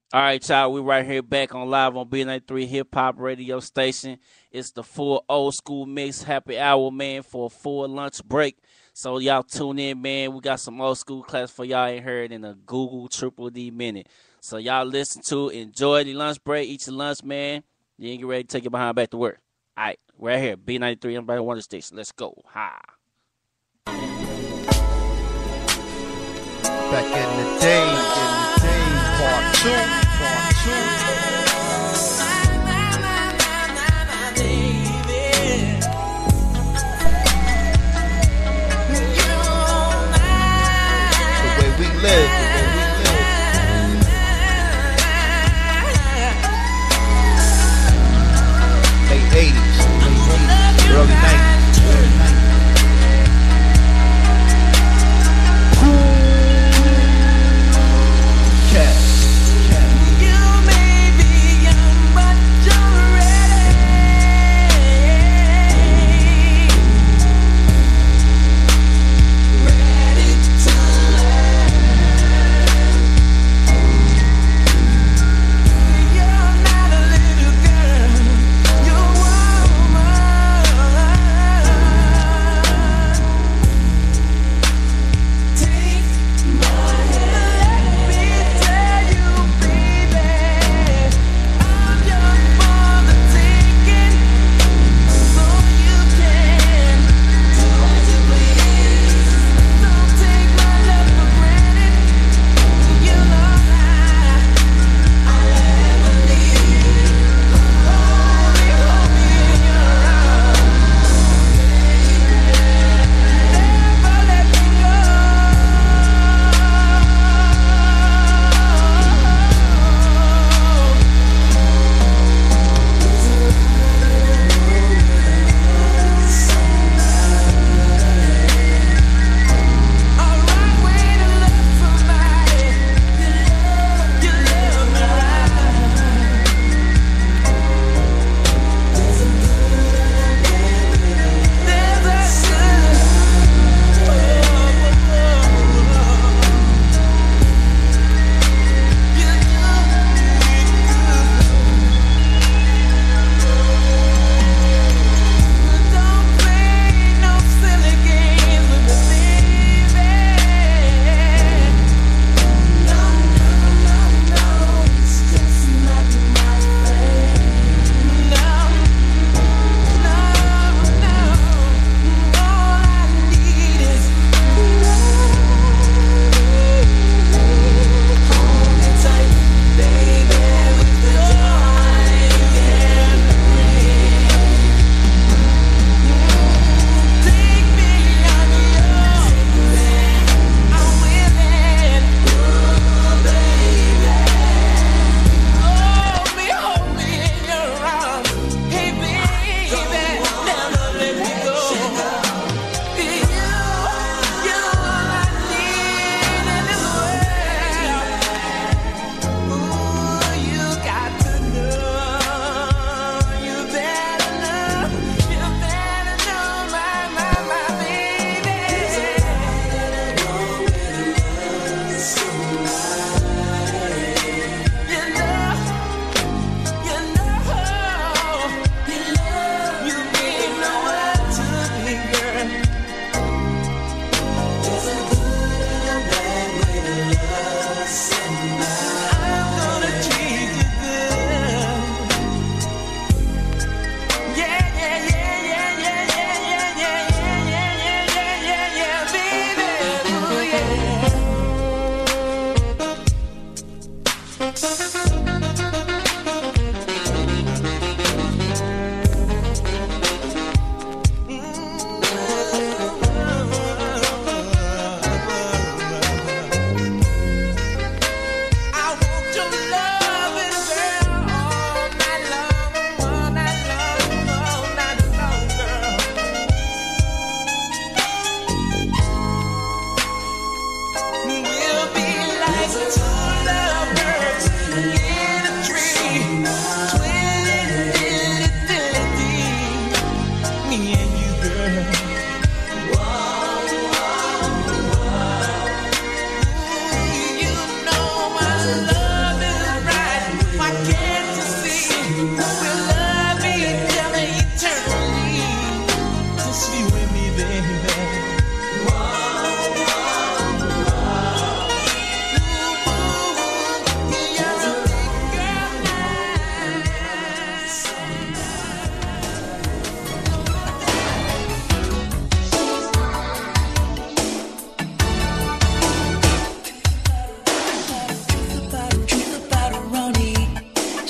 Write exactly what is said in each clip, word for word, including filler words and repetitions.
All right, y'all. We right here back on live on B ninety-three Hip Hop Radio Station. It's the full old school mix happy hour, man, for a full lunch break. So y'all tune in, man. We got some old school class for y'all ain't heard in a Google Triple D minute. So y'all listen to, enjoy the lunch break, eat your lunch, man. You get ready to take your behind back to work. All right, right here, B ninety-three, everybody Wonder Station. Let's go. Ha. Back in the day, in the day, part two, part two. The way we live, the way we live. Late eighties, early nineties, early nineties.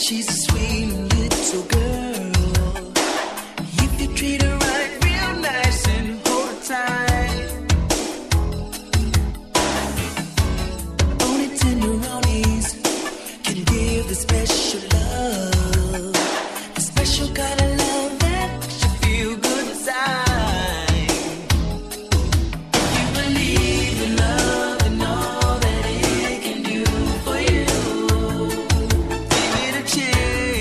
she's a sweet little girl. If you treat her right, real nice and hold her tight. Only tenderonis can give the special love, the special kind of love that makes you feel good inside. If you believe in love and all that it can do for you, give it a chance.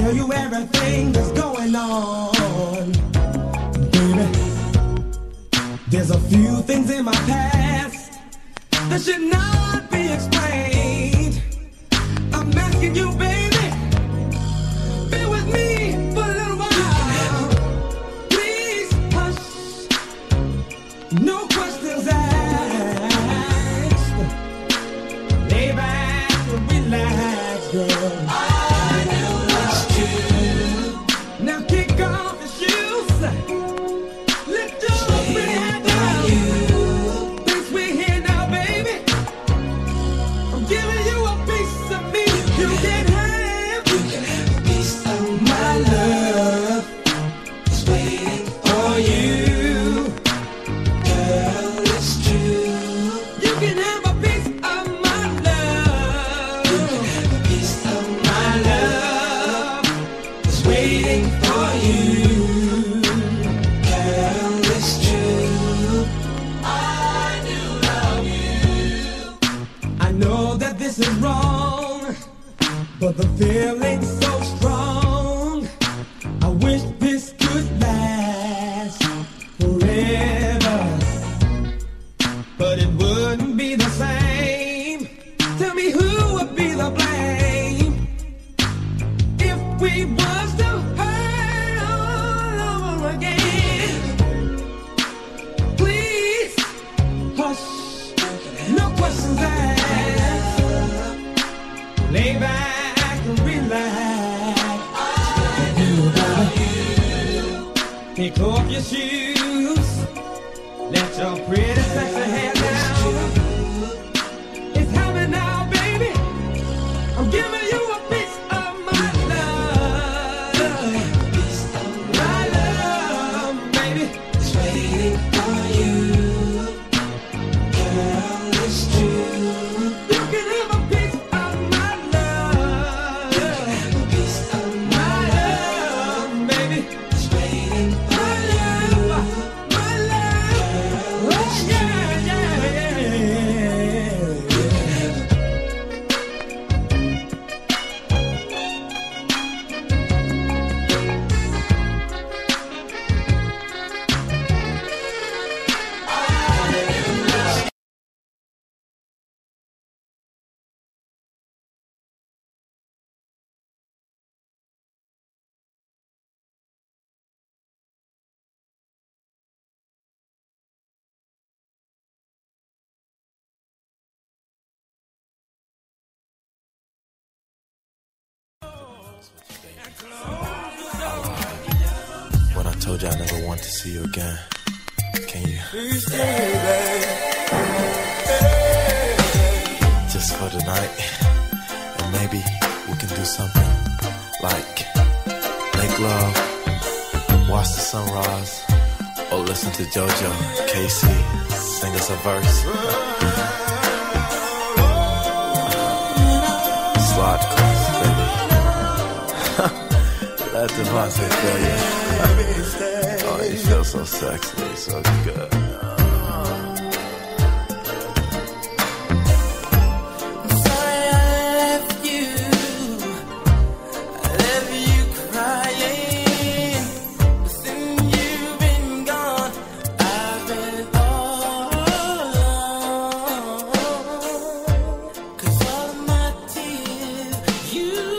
tell you everything that's going on. Baby, there's a few things in my past that should not be explained. I'm asking you, baby, bear with me for a little while. Please hush, no questions asked. Lay back and relax, girl. I know it's true. Now kick off your shoes. Lift your pretty head down. Since we're here now, baby, I'm giving you a piece of me. You can have, you can have a piece of my love. It's waiting for you. Girl, it's true. You can have a piece of my love. You can have a piece of my love. It's waiting for you. Girl, it's true. I do love you. I know that this is wrong, but the feeling's so strong. I wish this could last forever, but it wouldn't be the same. Tell me who would be the blame if we was to hurt all over again. Please hush, no questions asked. Lay back and relax. I do love you. Take off your shoes. Let your pretty sexy hair down. It's happening now, baby. I'm giving you a piece of my love. My love, baby. It's waiting for you. Girl, it's true. You can have a piece of my love. You can have a piece of my love, baby. It's waiting for you. My love, oh yeah, yeah, yeah. When I told you I never want to see you again, can you? Just for tonight, and maybe we can do something like make love, watch the sunrise, or listen to JoJo Casey sing us a verse. Slide class, baby. Let Devontae feel you. Oh, you feel so sexy, so good. I'm sorry I left you. I left you crying. But since you've been gone, I've been all alone. 'Cause all of my tears you